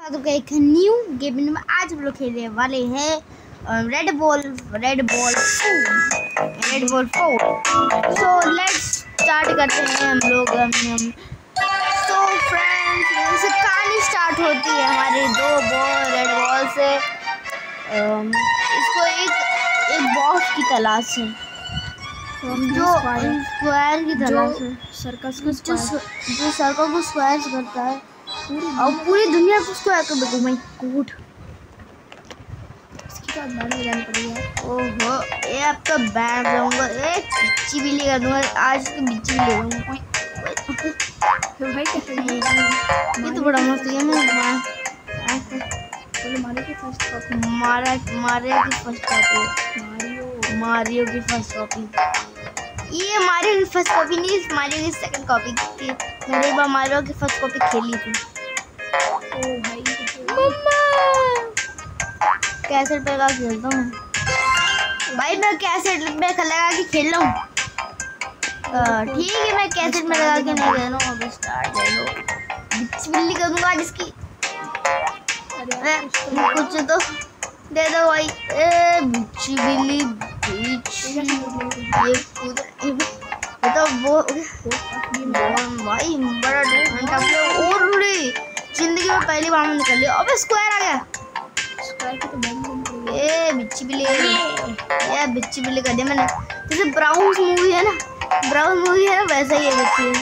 तो एक new game में आज हम लोग खेलने वाले हैं red ball 4। So let's start करते हैं हम लोग। सो फ्रेंड्स, कहानी स्टार्ट होती है हमारी रेड बॉल से। इसको एक बॉस की तलाश है जो स्क्वायर की तलाश है, सर्कस को जो सर्कल को स्क्वायर करता है और पूरी दुनिया को स्क्वायर कर देगा। माय गॉड, इसकी बात बैन हो जानी पड़ेगी। ओहो, ये अब तो बैन जाऊंगा। एक बिच्ची बिल्ली कर दूंगा आज, तो बिच्ची बिल्ली ले जाऊंगा। भाई ये तो बड़ा मस्त गेम है। मारियो की फर्स्ट कॉपी। ये मारियो की फर्स्ट कॉपी नहीं, मारियो की सेकंड कॉपी थी। मैंने एक बार मारियो की फर्स्ट कॉपी खेली थी। ओ भाई कैसेट पे लगा खेलता हूँ भाई, मैं कैसेट पे लगा के खेल रहा हूँ। ठीक है, मैं कैसेट में लगा के नहीं खेल रहा हूँ। अब स्टार्ट ले लो, बिच्ची बिल्ली कर दूंगा जिसकी। कुछ तो दे दो भाई। बिच्ची बिल्ली ये तो वो भाई बड़ा घंटा और जिंदगी में पहली बार में निकल लिया। अबे स्क्वायर आ गया। ये बिच्ची बिल्ली, ये बिच्ची बिल्ली कर दिया मैंने। जैसे ब्राउन मूवी है ना, वैसा ही है बिच्ची।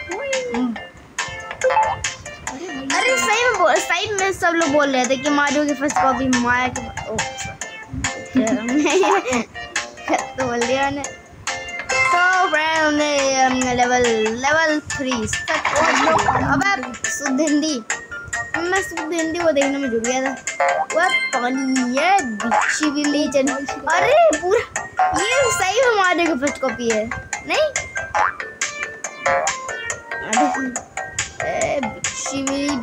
अरे सही में सब लोग बोल रहे थे कि मारियो की फर्स्ट कॉपी माया की तो बोल दिया मैंने। तो फ्रेंड हमने लेवल 3 अब शुद्ध हिंदी, मैं शुद्ध हिंदी को देखने में जुड़ गया था। वह पानी है बिच्ची बिल्ली चल। अरे पूरा ये सही में मारियो की फर्स्ट कॉपी है नहीं? बिच्ची बिल्ली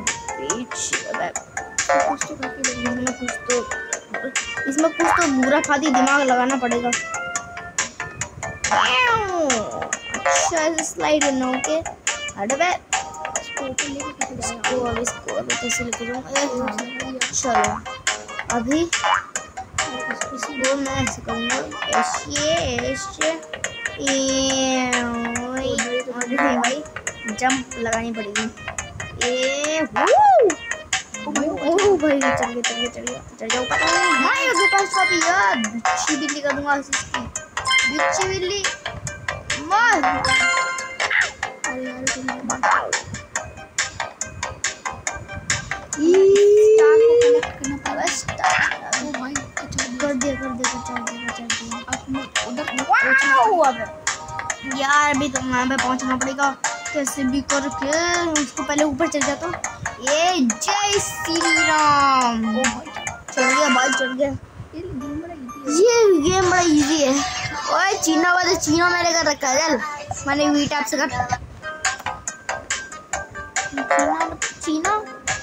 इसमें कुछ तो बुरा फादी दिमाग लगाना पड़ेगा। अच्छा ऐसे स्लाइड करना। ओके हट बे, इसको कैसे लेके जाऊँ? चलो अभी इसको मैं ऐसे करूँगा, भाई जंप लगानी पड़ेगी। भाई चढ़ जाओ। मारियो के पास कॉपी यार, बिच्ची बिल्ली कर दूंगा इसकी। बिच्ची बिल्ली मार। अरे यार कर दिया। यार अभी तो वहाँ पे पहुँचना पड़ेगा कैसे भी करके। उसको पहले ऊपर चढ़ जाता हूँ। ये जय श्री राम। चढ़ गया भाई, चढ़ गया। ये गेम बड़ा इजी है। ओए चीना वाले चीना मैंने कर रखा है। चल मैंने वी टैप से कर चीना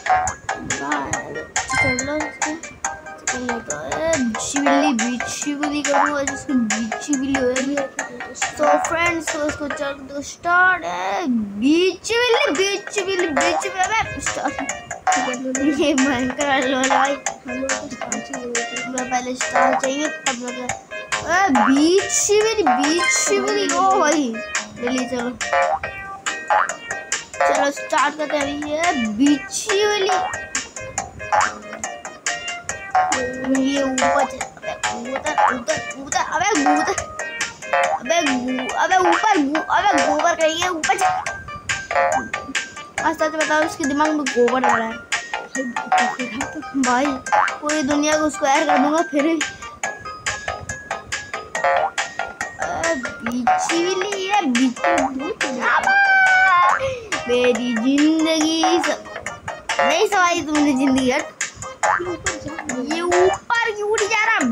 बिच्ची बिल्ली करूँगा जिसको बिच्ची बिल्ली होगी। तो फ्रेंड्स तो उसको चल दो स्टार्ट है। बिच्ची बिल्ली ये भयंकर लोला भाई। पहले स्टार्ट चाहिए तब बिच्ची बिल्ली। ओ भाई जल्दी चलो स्टार्ट करते हैं। ये बिच्ची बिल्ली ये ऊपर गोबर करिए ऊपर। सच बताओ उसके दिमाग में गोबर लग रहा है भाई। पूरी दुनिया को स्क्वायर कर दूंगा फिर। बिच्ची बिल्ली है मेरी जिंदगी नहीं सवारी तुमने जिंदगी। ये ऊपर क्यों उड़ जा रहा?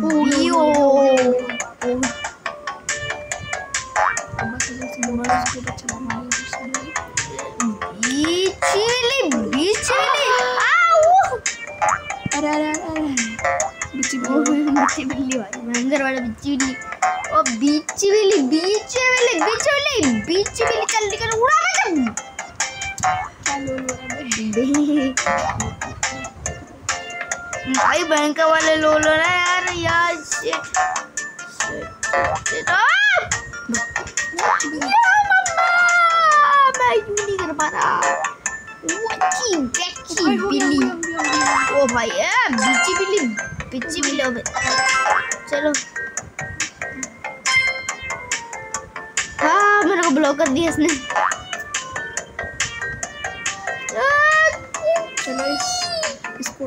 बिच्ची बिल्ली भाई, भयंकर वाला बिच्ची बिल्ली। और बिच्ची बिल्ली चल निकल, उड़ा भाई भयंकर वाले लो लो ना यार यार शिट मैं यूं नहीं कर पा रहा। बिल्ली ओ भाई बिच्ची बिल्ली चलो। हाँ मेरे को ब्लॉक कर दिया इसने। चलो इसको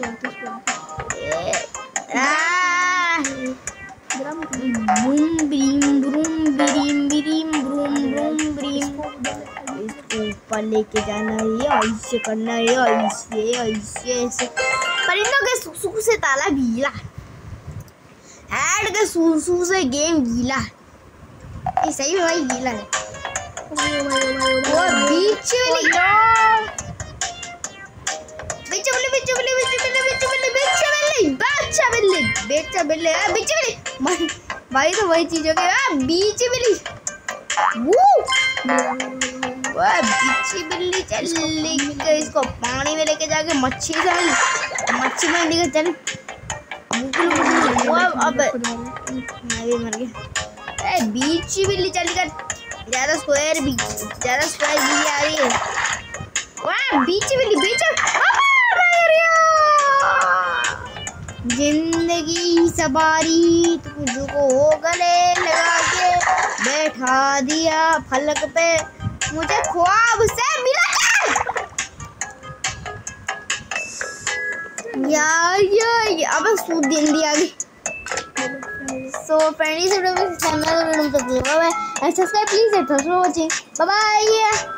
बूम ब्रीम ब्रूम ब्रीम ब्रीम ब्रूम ब्रूम ब्रीम। इसको ऊपर लेके जाना है, ऐसे करना है, ऐसे परिंदों के सुसु से ताला गीला, हेड के सुसु से गेम गीला। ये सही में भाई गीला है। वो बीच भाई तो वही चीज हो गई। बीच बिल्ली बिल्ली चल इसको पानी में लेके जाके मच्छी में लेके चल। अब मैं भी मर गया। बीच बिल्ली चल कर ज्यादा स्क्वायर बिल्ली आ रही है। वाह बीच बिल्ली जिंदगी सवारी तुझको गले लगा के बैठा दिया फलक पे, मुझे ख्वाब से मिला यार अब सूद दिन दिया गई। सो फ्रेंड्स वीडियो में subscribe please, thanks for watching, bye bye.